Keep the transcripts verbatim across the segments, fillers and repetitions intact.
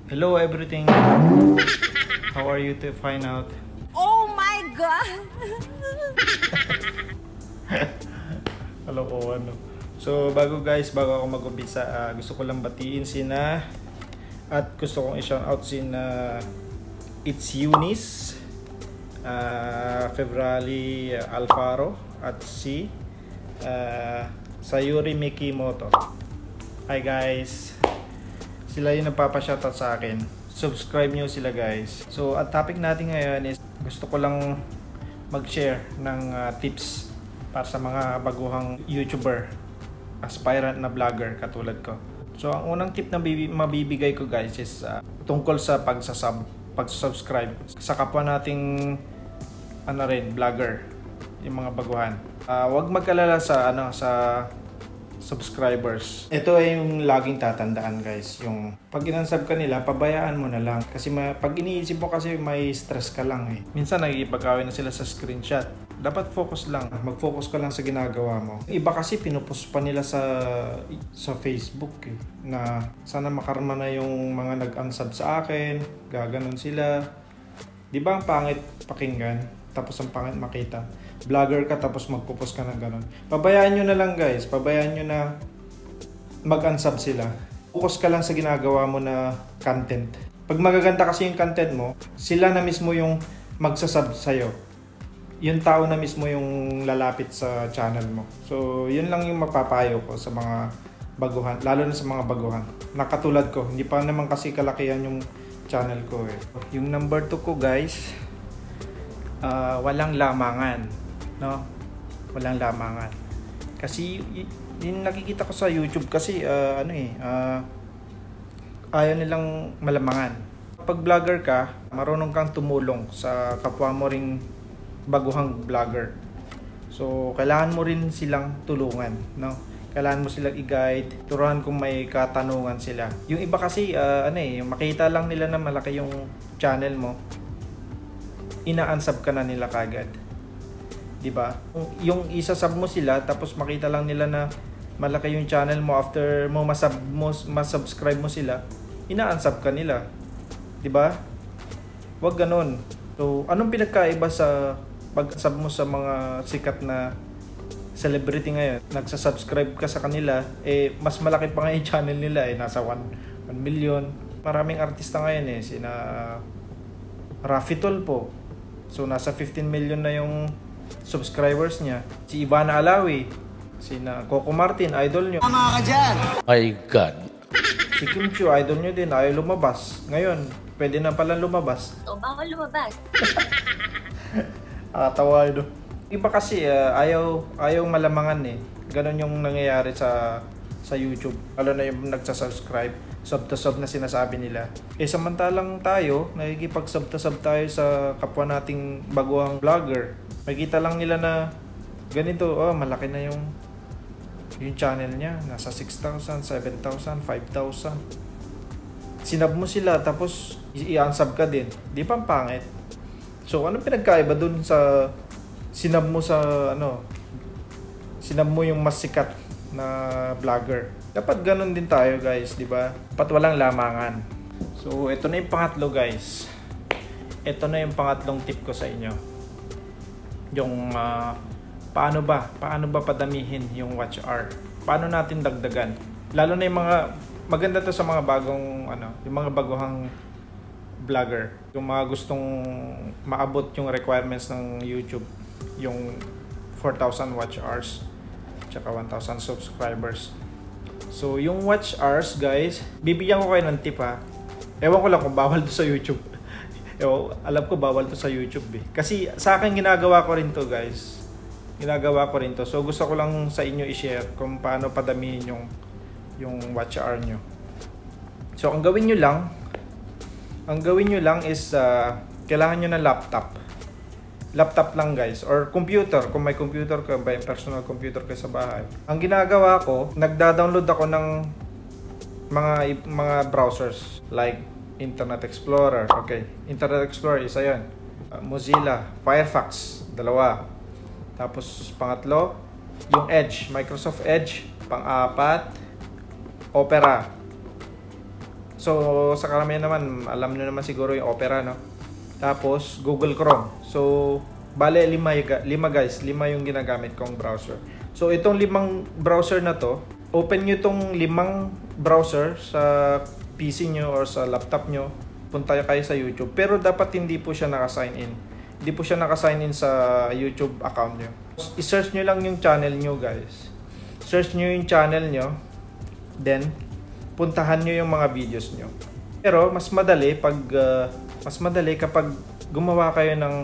Hello everything. How are you to find out? Oh my God! Hello oh, ano. So bago guys, bago ako mag-umpisa, uh, gusto ko lang batiin sina at gusto kong i-shout out sina It's Eunice, uh, February uh, Alfaro at si uh, Sayuri Mikimoto. Hi guys. Sila yung nagpapa-shoutout sa akin. Subscribe nyo sila guys. So, at topic natin ngayon is gusto ko lang mag-share ng uh, tips para sa mga baguhang YouTuber, aspirant na vlogger katulad ko. So, ang unang tip na mabibigay ko guys is uh, tungkol sa pagsasub, pag-subscribe sa kapwa nating ano rin, vlogger, yung mga baguhan. Uh, huwag mag-alala sa ano sa subscribers. Ito ay yung laging tatandaan guys, yung pag inansub ka nila, pabayaan mo na lang kasi ma pag iniisip mo kasi may stress ka lang eh. Minsan nagigipag-away na sila sa screenshot. Dapat focus lang, mag-focus ka lang sa ginagawa mo. Iba kasi pinupost pa nila sa sa Facebook eh, na sana makarma na yung mga nag-unsub sa akin, gaganon sila. Di ba ang pangit pakinggan, tapos ang pangit makita? Vlogger ka tapos magpo-post ka ng ganon. Pabayaan nyo na lang guys, pabayaan nyo na mag-unsub sila. Focus ka lang sa ginagawa mo na content. Pag magaganda kasi yung content mo, sila na mismo yung magsasub sa'yo. Yung tao na mismo yung lalapit sa channel mo. So yun lang yung mapapayo ko sa mga baguhan, lalo na sa mga baguhan. Nakatulad ko, hindi pa naman kasi kalakihan yung channel ko eh. Yung number two ko guys, uh, walang lamangan. No, walang lamangan. Kasi yung nakikita ko sa YouTube kasi uh, ano eh, uh, ayaw nilang malamangan. Pag vlogger ka, marunong kang tumulong sa kapwa mo ring baguhang vlogger. So kailangan mo rin silang tulungan, no? Kailangan mo silang i-guide, turuan kung may katanungan sila. Yung iba kasi uh, ano eh, makita lang nila na malaki yung channel mo, ina-unsub ka na nila kagad. Diba? Yung isa-sub mo sila tapos makita lang nila na malaki yung channel mo, after mo masub mo masubscribe mo sila, ina-unsub ka nila. Diba? Huwag ganun. So, anong pinagkaiba sa pag-sub mo sa mga sikat na celebrity ngayon? Nagsa-subscribe ka sa kanila, eh mas malaki pa nga yung channel nila eh, nasa one million. Maraming artista ngayon eh, sina Raffy Tulfo. So, nasa fifteen million na yung subscribers niya. Si Ivana Alawi, sina Coco Martin, idol nyo. Tama ka dyan! My God. Si Kim Chiu, idol nyo din, ayaw lumabas. Ngayon, pwede na pala lumabas. O, bawal lumabas. Nakatawa ito. Iba kasi, uh, ayaw, ayaw malamangan eh. Ganon yung nangyayari sa sa YouTube. Lalo na yung nagsasubscribe, sub to sub na sinasabi nila. Eh samantalang tayo, nakikipag-sub to sub tayo sa kapwa nating baguhang vlogger. Makita lang nila na ganito, oh malaki na yung yung channel niya, nasa six thousand, seven thousand, five thousand. Sinab mo sila tapos i-unsub ka din. Di pa pangit. So anong pinagkaiba dun sa sinab mo sa ano, sinab mo yung mas sikat na vlogger? Dapat ganun din tayo guys, di ba? Dapat walang lamangan. So ito na yung pangatlo guys. Ito na yung pangatlong tip ko sa inyo. Yung uh, paano ba paano ba padamihin yung watch hour, paano natin dagdagan, lalo na yung mga maganda to sa mga bagong ano, yung mga baguhang vlogger, yung mga gustong maabot yung requirements ng YouTube, yung four thousand watch hours tsaka one thousand subscribers. So yung watch hours guys, bibigyan ko kayo ng tip ha, ewan ko lang kung bawal to sa YouTube. Yo, alam ko bawal to sa YouTube eh. Kasi sa akin ginagawa ko rin to guys. Ginagawa ko rin to. So gusto ko lang sa inyo i-share kung paano padamihin yung yung watch hour nyo. So ang gawin nyo lang, ang gawin nyo lang is uh, kailangan nyo ng laptop. Laptop lang guys, or computer kung may computer ka, may personal computer ka sa bahay. Ang ginagawa ko, nagda-download ako ng mga mga browsers like Internet Explorer. Okay, Internet Explorer, isa yun. Uh, Mozilla, Firefox, dalawa. Tapos pangatlo, yung Edge, Microsoft Edge. Pang-apat, Opera. So sa karamihan naman, alam nyo naman siguro yung Opera, no? Tapos Google Chrome. So bale lima, lima guys, lima yung ginagamit kong browser. So itong limang browser na to, open nyo itong limang browser sa P C nyo or sa laptop nyo, punta kayo sa YouTube. Pero dapat hindi po siya naka-sign in. Hindi po siya naka-sign in sa YouTube account nyo. I-search nyo lang yung channel nyo guys. Search nyo yung channel nyo. Then, puntahan nyo yung mga videos nyo. Pero, mas madali pag, uh, mas madali kapag gumawa kayo ng,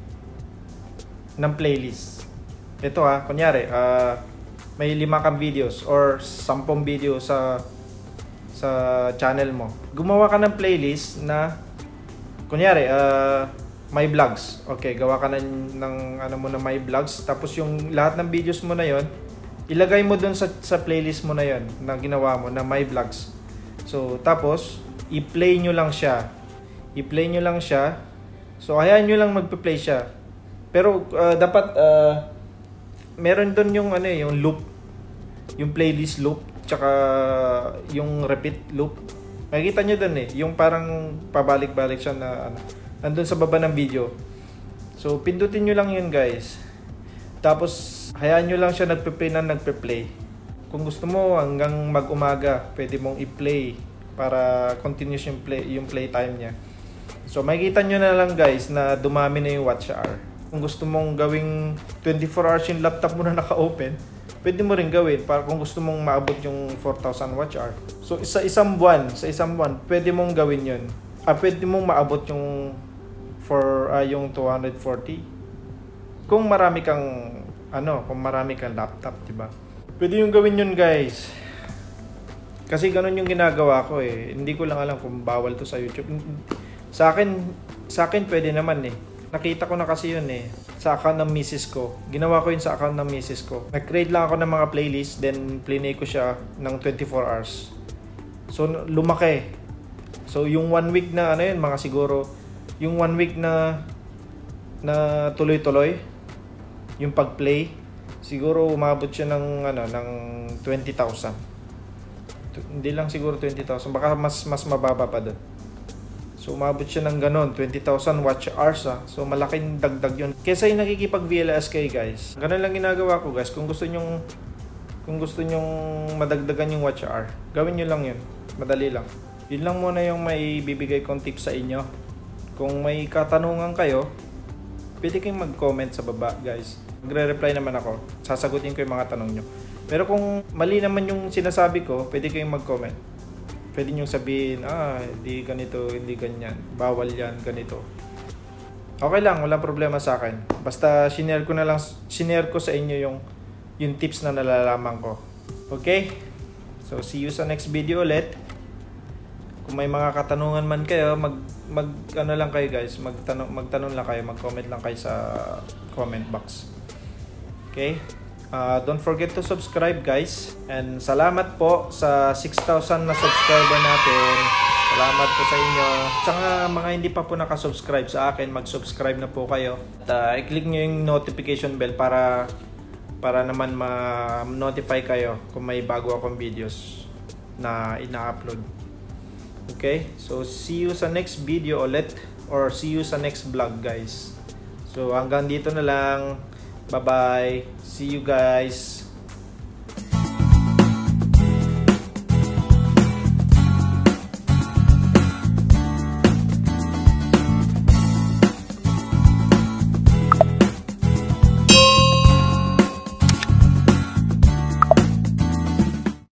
ng playlist. Ito ha, kunyari, uh, may lima kang videos or sampung video sa, sa channel mo. Gumawa ka ng playlist na, kunyari, uh, my vlogs. Okay, gawa ka na ng ano mo na my vlogs. Tapos yung lahat ng videos mo na yon, ilagay mo dun sa, sa playlist mo na yon na ginawa mo na my vlogs. So, tapos i-play nyo lang siya. I-play nyo lang siya. So, hayaan nyo lang magpe-play siya. Pero uh, dapat uh, meron dun yung ano eh, yung loop. Yung playlist loop tsaka yung repeat loop. Makikita nyo dun eh, yung parang pabalik-balik siya na ano, nandun sa baba ng video. So, pindutin nyo lang yun guys. Tapos, hayaan nyo lang siya nagpe-play na nagpe-play. Kung gusto mo, hanggang mag-umaga, pwede mong i-play para continuous yung play, yung playtime niya. So, makikita nyo na lang guys na dumami na yung watch hour. Kung gusto mong gawing twenty-four hours yung laptop mo na naka-open, pwede mo rin gawin para kung gusto mong maabot yung four thousand watch hour. So, sa isang buwan, sa isang buwan, pwede mong gawin yun. Ah, pwede mong maabot yung for uh, yung two hundred forty kung marami kang ano, kung marami kang laptop, di ba? Pwede yung gawin yun, guys. Kasi ganun yung ginagawa ko eh. Hindi ko lang alam kung bawal to sa YouTube. Sa akin, sa akin pwede naman eh. Nakita ko na kasi yun eh. Sa account ng misis ko. Ginawa ko yun sa account ng misis ko. Nag-create lang ako ng mga playlist, then plinay ko siya ng twenty-four hours. So, lumaki. So, yung one week na ano yun, mga siguro yung one week na na tuloy-tuloy yung pag-play, siguro umabot siya ng ano ng twenty thousand. Hindi lang siguro twenty thousand, baka mas mas mababa pa doon. So umabot siya ng ganon, twenty thousand watch hours ah. So malaking dagdag yun. Kaysa yung nakikipag-V L S K guys. Ganun lang ginagawa ko guys. Kung gusto nyong kung gusto nyong madagdagan yung watch hour, gawin nyo lang yun. Madali lang. Yun lang muna yung may bibigay kong tips sa inyo. Kung may katanungan kayo, pwede kayong mag-comment sa baba guys. Magre-reply naman ako. Sasagutin ko yung mga tanong nyo. Pero kung mali naman yung sinasabi ko, pwede kayong mag-comment. Pwede nyo sabihin, ah, hindi ganito, hindi ganyan. Bawal yan, ganito. Okay lang, walang problema sa akin. Basta sinare ko na lang, sinare ko sa inyo yung, yung tips na nalalaman ko. Okay? So, see you sa next video ulit. Kung may mga katanungan man kayo, mag mag ano lang kayo guys, magtanong magtanong lang kayo, mag-comment lang kayo sa comment box. Okay? Uh, don't forget to subscribe guys. And salamat po sa six thousand na subscriber natin. Salamat po sa inyo. Saka mga hindi pa po naka-subscribe sa akin, mag-subscribe na po kayo. At uh, i-click nyo yung notification bell para para naman ma-notify kayo kung may bago akong videos na ina-upload. Okay, so see you sa next video ulit, or see you sa next vlog guys. So hanggang dito na lang. Bye bye. See you guys.